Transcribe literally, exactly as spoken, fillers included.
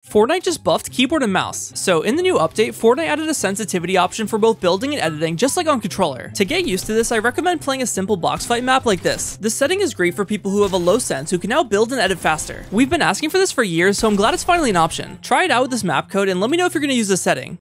Fortnite just buffed keyboard and mouse. So in the new update, Fortnite added a sensitivity option for both building and editing, just like on controller. To get used to this, I recommend playing a simple box fight map like this. This setting is great for people who have a low sense who can now build and edit faster. We've been asking for this for years, so I'm glad it's finally an option. Try it out with this map code and let me know if you're going to use this setting.